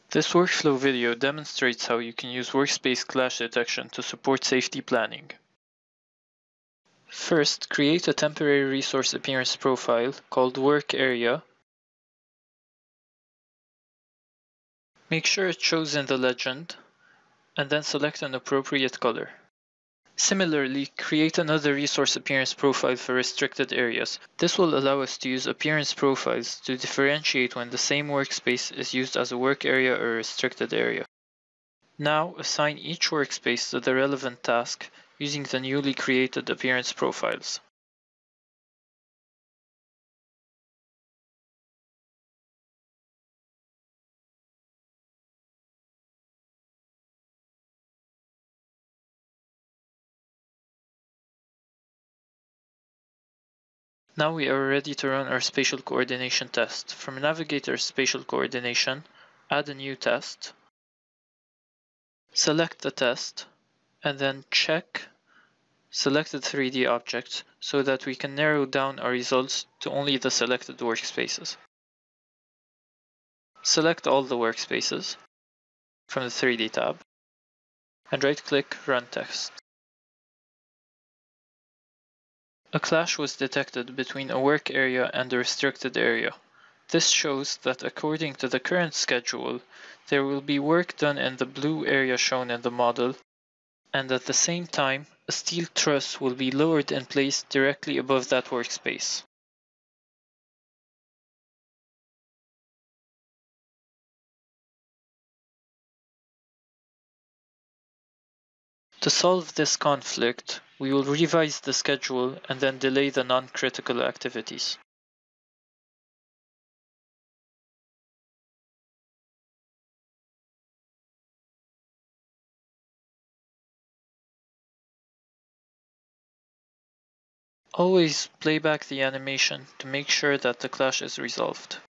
This workflow video demonstrates how you can use workspace clash detection to support safety planning. First, create a temporary resource appearance profile called Work Area. Make sure it shows in the legend, and then select an appropriate color. Similarly, create another resource appearance profile for restricted areas. This will allow us to use appearance profiles to differentiate when the same workspace is used as a work area or a restricted area. Now, assign each workspace to the relevant task using the newly created appearance profiles. Now we are ready to run our spatial coordination test. From Navigator's spatial coordination, add a new test, select the test, and then check selected 3D objects so that we can narrow down our results to only the selected workspaces. Select all the workspaces from the 3D tab, and right-click Run Test. A clash was detected between a work area and a restricted area. This shows that according to the current schedule, there will be work done in the blue area shown in the model, and at the same time, a steel truss will be lowered in place directly above that workspace. To solve this conflict, we will revise the schedule and then delay the non-critical activities. Always play back the animation to make sure that the clash is resolved.